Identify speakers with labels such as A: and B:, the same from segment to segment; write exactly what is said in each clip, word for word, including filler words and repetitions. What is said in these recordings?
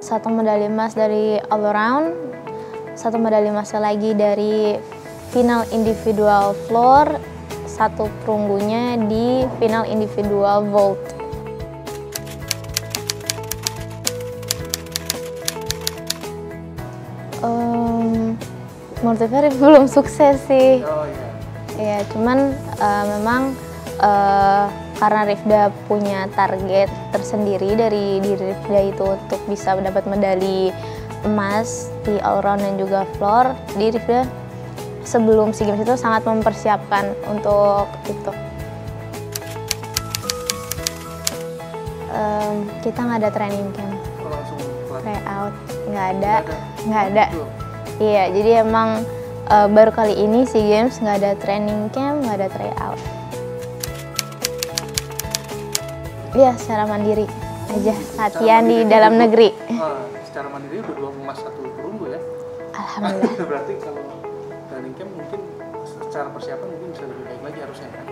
A: satu medali emas dari all around, satu medali emas lagi dari final individual floor, satu perunggunya di final individual vault. Um, menurut saya Rifda belum sukses sih.
B: Oh iya.
A: Ya, cuman uh, memang uh, karena Rifda punya target tersendiri dari diri Rifda itu untuk bisa mendapat medali emas di all round dan juga floor, di Rifda sebelum SEA Games itu sangat mempersiapkan untuk itu. Um, kita nggak ada training camp,
B: Oh, langsung
A: try out nggak ada, nggak
B: Oh,
A: ada.
B: gitu.
A: Iya, jadi emang uh, baru kali ini SEA Games nggak ada training camp, nggak ada try out. Iya, secara mandiri aja, latihan di dalam
B: udah,
A: negeri.
B: Uh, secara mandiri udah dua emas satu perunggu ya.
A: Alhamdulillah.
B: Berarti kalau training camp mungkin secara persiapan mungkin bisa lebih baik lagi harusnya kan?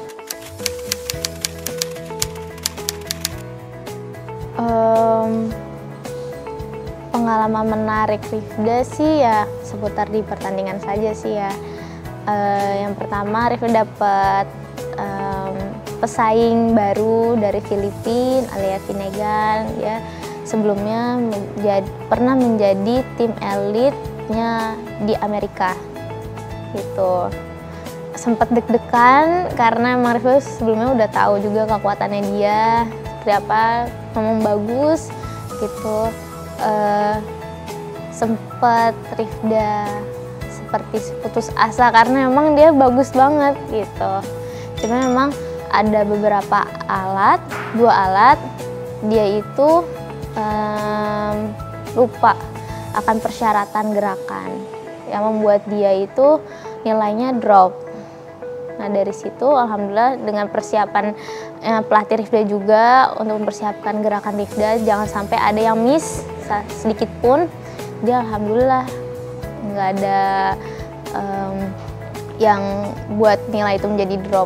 A: Um, pengalaman menarik Rifda sih ya seputar di pertandingan saja sih ya. Uh, yang pertama Rifda dapat um, pesaing baru dari Filipina, Alia Vinegan ya. Sebelumnya menjadi, pernah menjadi tim elitnya di Amerika gitu. Sempat deg-degan karena emang Rifda sebelumnya udah tahu juga kekuatannya dia seperti apa, memang bagus gitu. Uh, sempat Rifda seperti putus asa karena memang dia bagus banget gitu. Cuma memang ada beberapa alat, dua alat dia itu um, lupa akan persyaratan gerakan yang membuat dia itu nilainya drop. Nah dari situ alhamdulillah dengan persiapan eh, pelatih Rifda juga untuk mempersiapkan gerakan Rifda jangan sampai ada yang miss sedikit pun, dia alhamdulillah nggak ada um, yang buat nilai itu menjadi drop.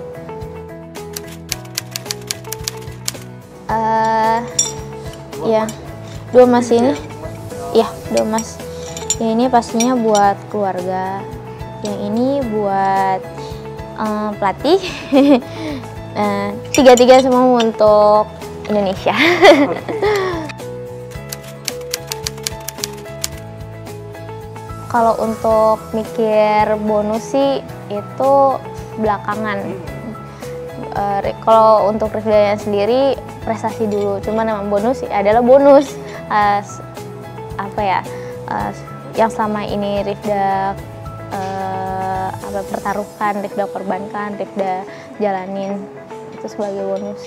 A: Uh, ya dua emas ini, ya dua emas. Yang ini pastinya buat keluarga, yang ini buat uh, pelatih. uh, tiga-tiga semua untuk Indonesia. Kalau untuk mikir bonus sih itu belakangan. Uh, kalau untuk Rifda sendiri prestasi dulu, cuman emang bonus adalah bonus. Uh, apa ya? Uh, yang selama ini Rifda uh, apa pertaruhkan, Rifda korbankan, Rifda jalanin itu sebagai bonus.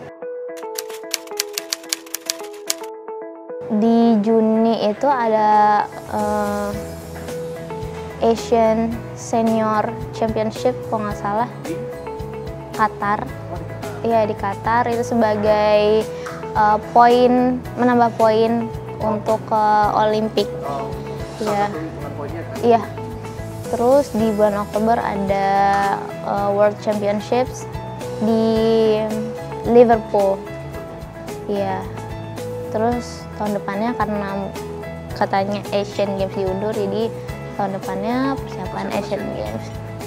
A: Di Juni itu ada uh, Asian Senior Championship kalau nggak salah, Qatar. Iya di Qatar, itu sebagai uh, poin, menambah poin untuk ke uh, Olimpik. Iya. Iya. Terus di bulan Oktober ada uh, World Championships di Liverpool. Iya. Terus tahun depannya karena katanya Asian Games diundur, jadi tahun depannya persiapan Asian Games.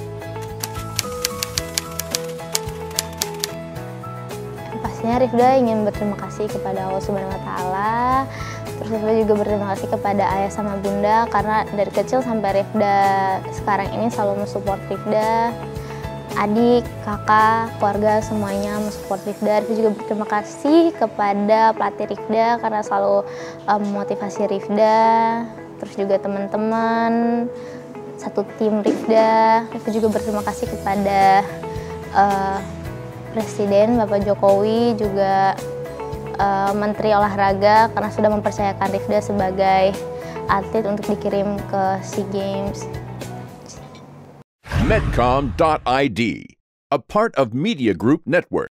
A: Pastinya Rifda ingin berterima kasih kepada Allah Subhanahu Wa Taala. Terus Rifda juga berterima kasih kepada ayah sama bunda karena dari kecil sampai Rifda sekarang ini selalu mensupport Rifda. Adik, kakak, keluarga semuanya mensupport Rifda. Rifda juga berterima kasih kepada pelatih Rifda karena selalu um, memotivasi Rifda. Terus juga teman-teman satu tim Rifda. Rifda juga berterima kasih kepada uh, Presiden Bapak Jokowi, juga uh, Menteri Olahraga karena sudah mempercayakan Rifda sebagai atlet untuk dikirim ke SEA Games.
C: Medcom dot I D, a part of Media Group Network.